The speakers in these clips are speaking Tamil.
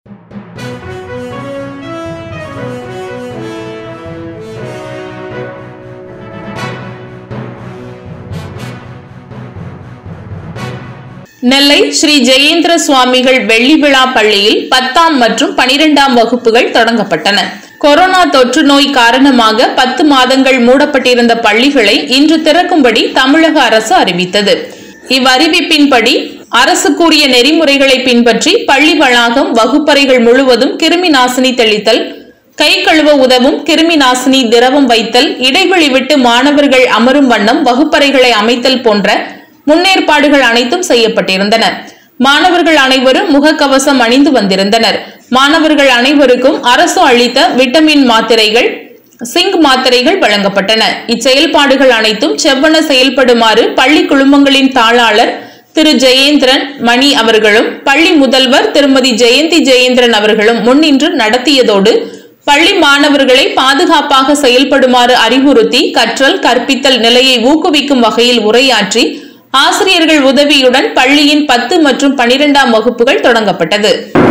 நெல்லை ஸ்ரீ ஜெயேந்திர சுவாமிகள் வெள்ளி விழா பள்ளியில் 10ஆம் மற்றும் 12ஆம் வகுப்புகள் தொடங்கப்பட்டன. கொரோனா தொற்று நோய் காரணமாக 10 மாதங்கள் மூடப்பட்டிருந்த பள்ளிகளை இன்று திறக்கும்படி தமிழக அரசு அறிவித்தது. இவ்வறிவிப்பின்படி அரசு கூறிய நெறிமுறைகளை பின்பற்றி பள்ளி வளாகம், வகுப்பறைகள் முழுவதும் கிருமி நாசினி தெளித்தல், கை கழுவ உதவும் கிருமி நாசினி திரவம் வைத்தல், இடைவெளி விட்டு மாணவர்கள் அமரும் வண்ணம் வகுப்பறைகளை அமைத்தல் போன்ற முன்னேற்பாடுகள் அனைத்தும் செய்யப்பட்டிருந்தன. மாணவர்கள் அனைவரும் முகக்கவசம் அணிந்து வந்திருந்தனர். மாணவர்கள் அனைவருக்கும் அரசு அளித்த விட்டமின் மாத்திரைகள், சிங்க் மாத்திரைகள் வழங்கப்பட்டன. இச்செயல்பாடுகள் அனைத்தும் செவ்வன செயல்படுமாறு பள்ளி குழுமங்களின் தாளாளர் திரு ஜெயேந்திரன் மணி அவர்களும் பள்ளி முதல்வர் திருமதி ஜெயந்தி ஜெயேந்திரன் அவர்களும் முன்னின்று நடத்தியதோடு பள்ளி மாணவர்களை பாதுகாப்பாக செயல்படுமாறு அறிவுறுத்தி கற்றல் கற்பித்தல் நிலையை ஊக்குவிக்கும் வகையில் உரையாற்றி ஆசிரியர்கள் உதவியுடன் பள்ளியின் 10 மற்றும் 12ஆம் வகுப்புகள் தொடங்கப்பட்டது.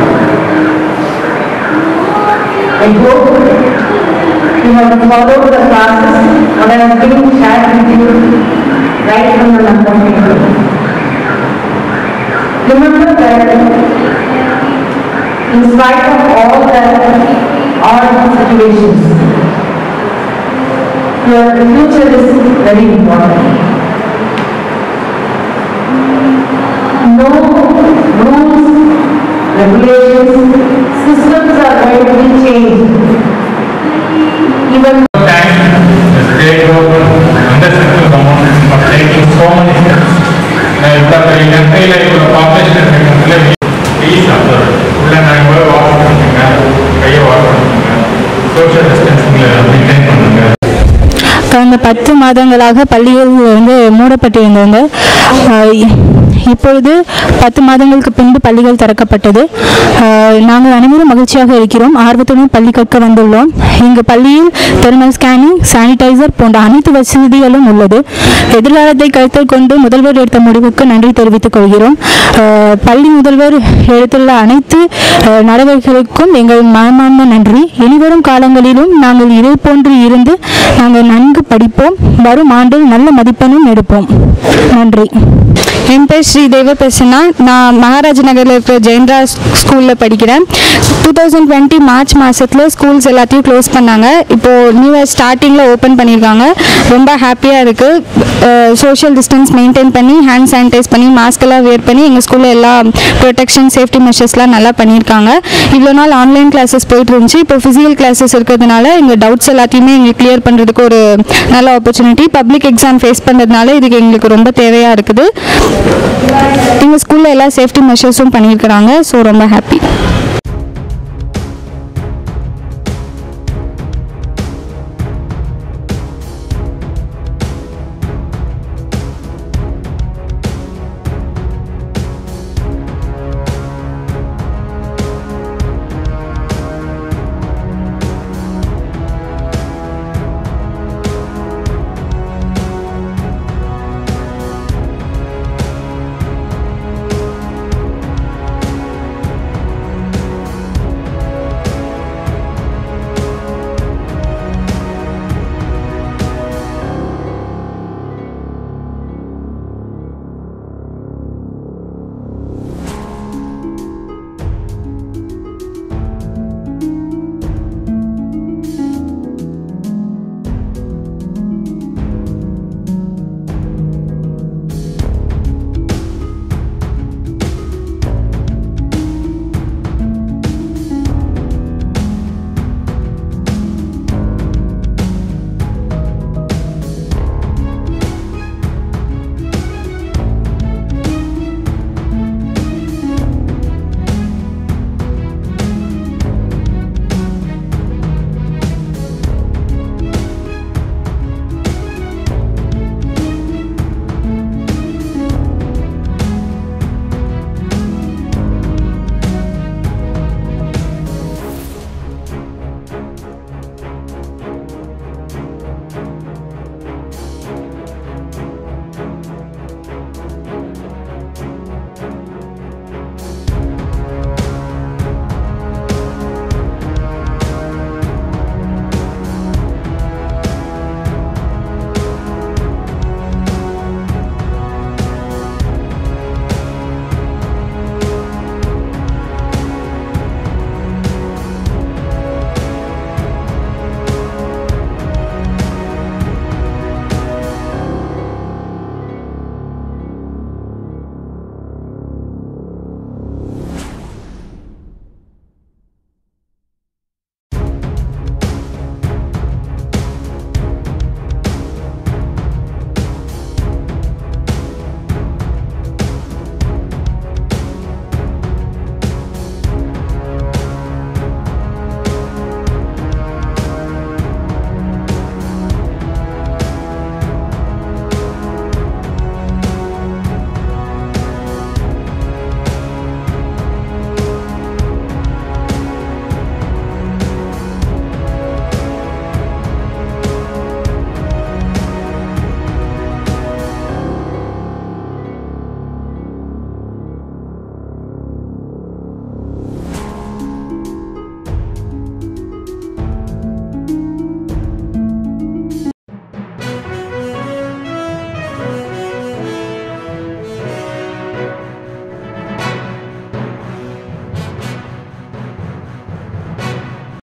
No rules, regulations, systems are going to be changed. Even the state government and the central government are taking so many steps. Population please observe. Social distancing maintain பண்ணுங்க. கடந்த 10 மாதங்களாக பள்ளிகள் மூடப்பட்டிருந்தது. இப்பொழுது 10 மாதங்களுக்கு பின்பு பள்ளிகள் திறக்கப்பட்டது. நாங்கள் அனைவரும் மகிழ்ச்சியாக இருக்கிறோம். ஆர்வத்துடன் பள்ளி கற்க வந்துள்ளோம். இங்கு பள்ளியில் தெர்மல் ஸ்கேனிங், சானிடைசர் போன்ற அனைத்து வசதிகளும் உள்ளது. எதிர்காலத்தை கருத்தில் கொண்டு முதல்வர் எடுத்த முடிவுக்கு நன்றி தெரிவித்துக் கொள்கிறோம். பள்ளி முதல்வர் எடுத்துள்ள அனைத்து நடவடிக்கைகளுக்கும் எங்கள் மனமார்ந்த நன்றி. இனிவரும் காலங்களிலும் நாங்கள் இதே போன்று இருந்து நாங்கள் நன்கு படிப்போம். வரும் ஆண்டில் நல்ல மதிப்பெண்ணும் எடுப்போம். நன்றி. என் பேர் ஸ்ரீதேவ பிரசன்னா. நான் மகாராஜ நகரில் இருக்கிற ஜெயந்திரா ஸ்கூலில் படிக்கிறேன். 2020 மார்ச் மாதத்தில் ஸ்கூல்ஸ் எல்லாத்தையும் க்ளோஸ் பண்ணாங்க. இப்போது நியூ இயர் ஸ்டார்டிங்கில் ஓப்பன் பண்ணியிருக்காங்க. ரொம்ப ஹாப்பியாக இருக்குது. சோஷியல் டிஸ்டன்ஸ் மெயின்டைன் பண்ணி, ஹேண்ட் சானிடைஸ் பண்ணி, மாஸ்கெல்லாம் வேர் பண்ணி எங்கள் ஸ்கூலில் எல்லா ப்ரொடெக்ஷன் சேஃப்டி மெஷர்ஸ்லாம் நல்லா பண்ணியிருக்காங்க. இவ்வளோ நாள் ஆன்லைன் கிளாஸஸ் போயிட்டு இருந்துச்சு. இப்போ ஃபிசிக்கல் கிளாஸஸ் இருக்கிறதுனால எங்கள் டவுட்ஸ் எல்லாத்தையுமே எங்களுக்கு கிளியர் பண்ணுறதுக்கு ஒரு நல்ல ஆப்பர்ச்சுனிட்டி. பப்ளிக் எக்ஸாம் ஃபேஸ் பண்ணுறதுனால இதுக்கு எங்களுக்கு ரொம்ப தேவையாக இருக்குது. எங்கள் ஸ்கூலில் எல்லா சேஃப்டி மெஷர்ஸும் பண்ணியிருக்கிறாங்க. ஸோ ரொம்ப ஹாப்பி.